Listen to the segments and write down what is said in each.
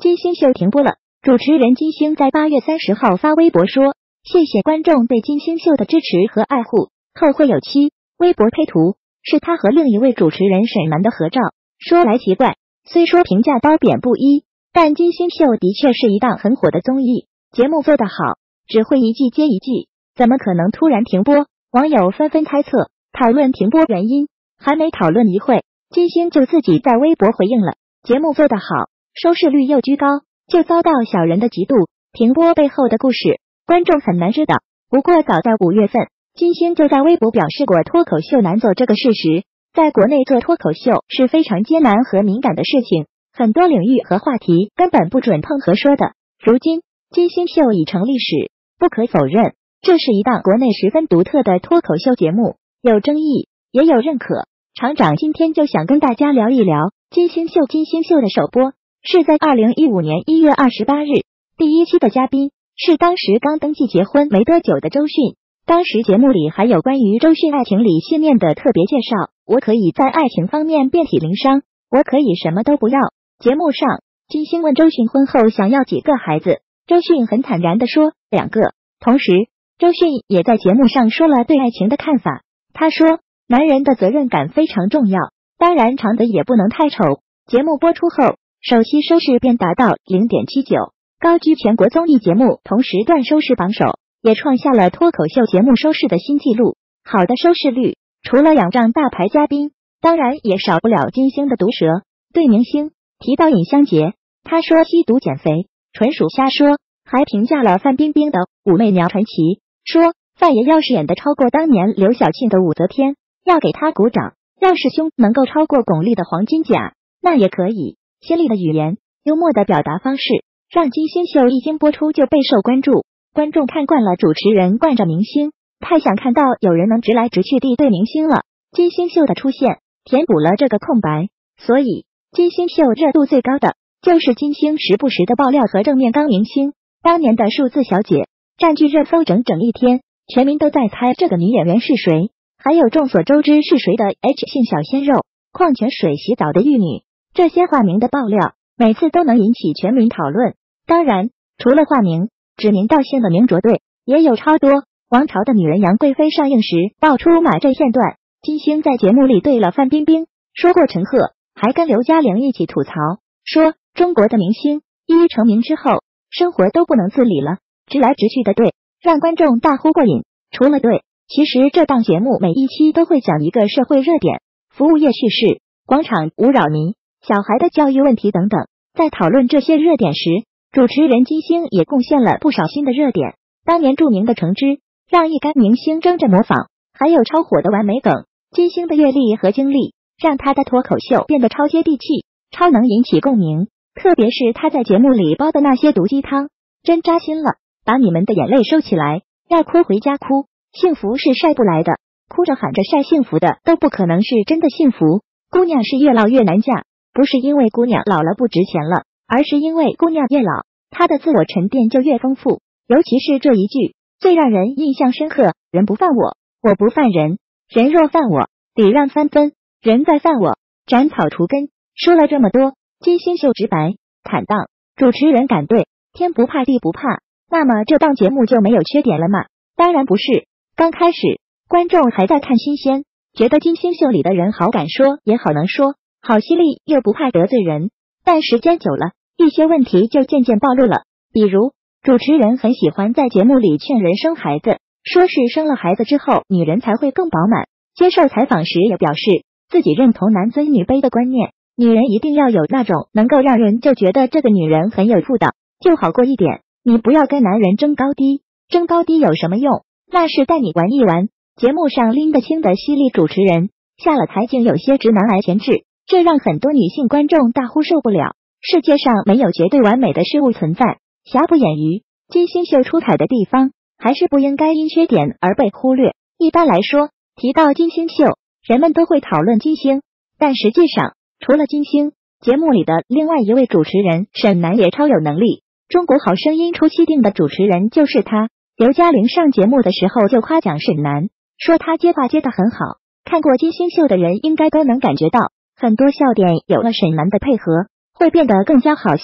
金星秀停播了。主持人金星在8月30号发微博说：“谢谢观众对金星秀的支持和爱护，后会有期。”微博配图是他和另一位主持人沈楠的合照。说来奇怪，虽说评价褒贬不一，但金星秀的确是一档很火的综艺，节目做得好，只会一季接一季，怎么可能突然停播？网友纷纷猜测，讨论停播原因。还没讨论一会，金星就自己在微博回应了：节目做得好，收视率又居高，就遭到小人的嫉妒。停播背后的故事，观众很难知道。不过早在5月份，金星就在微博表示过脱口秀难做这个事实。在国内做脱口秀是非常艰难和敏感的事情，很多领域和话题根本不准碰和说的。如今金星秀已成历史，不可否认，这是一档国内十分独特的脱口秀节目，有争议，也有认可。厂长今天就想跟大家聊一聊金星秀。金星秀的首播是在2015年1月28日，第一期的嘉宾是当时刚登记结婚没多久的周迅。当时节目里还有关于周迅爱情里信念的特别介绍，我可以在爱情方面遍体鳞伤，我可以什么都不要。节目上，金星问周迅婚后想要几个孩子，周迅很坦然地说2个。同时，周迅也在节目上说了对爱情的看法，他说男人的责任感非常重要，当然长得也不能太丑。节目播出后，首期收视便达到 0.79， 高居全国综艺节目同时段收视榜首，也创下了脱口秀节目收视的新纪录。好的收视率，除了仰仗大牌嘉宾，当然也少不了金星的毒舌。对明星提到尹相杰，他说吸毒减肥纯属瞎说，还评价了范冰冰的武媚娘传奇，说范爷要是演得超过当年刘晓庆的武则天，要给他鼓掌；要是胸能够超过巩俐的黄金甲，那也可以。犀利的语言，幽默的表达方式，让金星秀一经播出就备受关注。观众看惯了主持人惯着明星，太想看到有人能直来直去地对明星了。金星秀的出现填补了这个空白，所以金星秀热度最高的就是金星时不时的爆料和正面刚明星。当年的数字小姐占据热搜整整一天，全民都在猜这个女演员是谁，还有众所周知是谁的 H 姓小鲜肉、矿泉水洗澡的玉女，这些化名的爆料每次都能引起全民讨论。当然，除了化名，指名道姓的名着对也有超多。王朝的女人杨贵妃上映时爆出马震片段，金星在节目里对了范冰冰说过陈赫，还跟刘嘉玲一起吐槽，说中国的明星一成名之后，生活都不能自理了，直来直去的对，让观众大呼过瘾。除了对，其实这档节目每一期都会讲一个社会热点、服务业叙事、广场舞扰民、小孩的教育问题等等。在讨论这些热点时，主持人金星也贡献了不少新的热点。当年著名的橙汁让一干明星争着模仿，还有超火的完美梗。金星的阅历和经历让他的脱口秀变得超接地气，超能引起共鸣。特别是他在节目里煲的那些毒鸡汤，真扎心了。把你们的眼泪收起来，要哭回家哭，幸福是晒不来的，哭着喊着晒幸福的都不可能是真的幸福。姑娘是越老越难嫁，不是因为姑娘老了不值钱了，而是因为姑娘越老，她的自我沉淀就越丰富。尤其是这一句最让人印象深刻，人不犯我，我不犯人，人若犯我，礼让3分，人再犯我，斩草除根。说了这么多，金星秀直白坦荡，主持人敢对，天不怕地不怕，那么这档节目就没有缺点了吗？当然不是。刚开始观众还在看新鲜，觉得金星秀里的人好敢说，也好能说，好犀利，又不怕得罪人。但时间久了，一些问题就渐渐暴露了。比如主持人很喜欢在节目里劝人生孩子，说是生了孩子之后女人才会更饱满。接受采访时也表示自己认同男尊女卑的观念，女人一定要有那种能够让人就觉得这个女人很有妇道，就好过一点。你不要跟男人争高低，争高低有什么用？那是带你玩一玩。节目上拎得清的犀利主持人下了台竟有些直男癌前置，这让很多女性观众大呼受不了。世界上没有绝对完美的事物存在，瑕不掩瑜，金星秀出彩的地方还是不应该因缺点而被忽略。一般来说，提到金星秀，人们都会讨论金星，但实际上除了金星，节目里的另外一位主持人沈楠也超有能力。中国好声音初期定的主持人就是他。刘嘉玲上节目的时候就夸奖沈楠，说他接话接得很好。看过金星秀的人应该都能感觉到，很多笑点有了沈楠的配合，会变得更加好笑。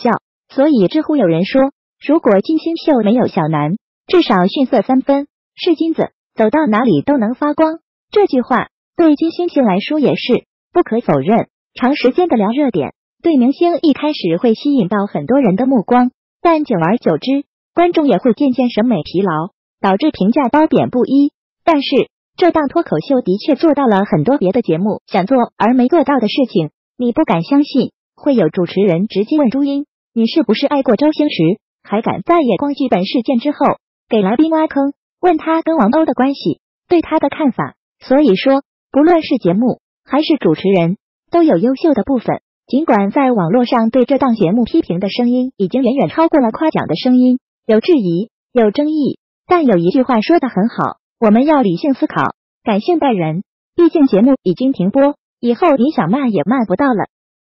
所以知乎有人说，如果金星秀没有小南，至少逊色3分，是金子，走到哪里都能发光。这句话对金星秀来说也是不可否认。长时间的聊热点，对明星一开始会吸引到很多人的目光，但久而久之，观众也会渐渐审美疲劳，导致评价褒贬不一。但是这档脱口秀的确做到了很多别的节目想做而没做到的事情。你不敢相信，会有主持人直接问朱茵，你是不是爱过周星驰？还敢在夜光剧本事件之后给来宾挖坑，问他跟王鸥的关系，对他的看法。所以说，不论是节目还是主持人，都有优秀的部分。尽管在网络上对这档节目批评的声音已经远远超过了夸奖的声音，有质疑，有争议，但有一句话说得很好，我们要理性思考，感性待人。毕竟节目已经停播，以后你想骂也骂不到了。